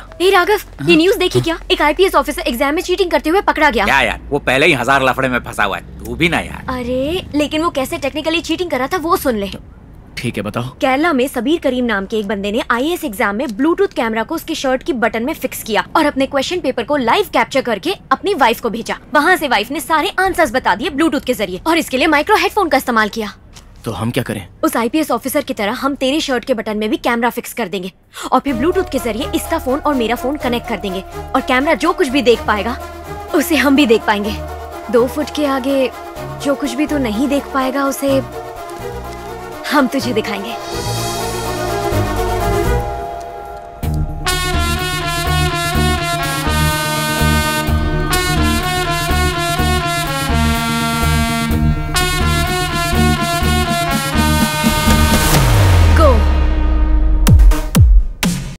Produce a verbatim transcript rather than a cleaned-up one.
हे राघव, ये न्यूज देखी क्या? एक आईपीएस ऑफिसर एग्जाम में चीटिंग करते हुए पकड़ा गया। क्या यार, वो पहले ही हजार लफड़े में फंसा हुआ है, तू भी ना यार। अरे लेकिन वो कैसे टेक्निकली चीटिंग कर रहा था वो सुन ले। ठीक है बताओ। केरला में सबीर करीम नाम के एक बंदे ने आईएएस एग्जाम में ब्लूटूथ कैमरा को उसके शर्ट की बटन में फिक्स किया और अपने क्वेश्चन पेपर को लाइव कैप्चर करके अपनी वाइफ को भेजा। वहाँ से वाइफ ने सारे आंसर्स बता दिए ब्लूटूथ के जरिए और इसके लिए माइक्रो हेडफोन का इस्तेमाल किया। तो हम क्या करें? उस आईपीएस ऑफिसर की तरह हम तेरे शर्ट के बटन में भी कैमरा फिक्स कर देंगे और फिर ब्लूटूथ के जरिए इसका फोन और मेरा फोन कनेक्ट कर देंगे और कैमरा जो कुछ भी देख पाएगा उसे हम भी देख पाएंगे। दो फुट के आगे जो कुछ भी तू नहीं देख पाएगा उसे हम तुझे दिखाएंगे।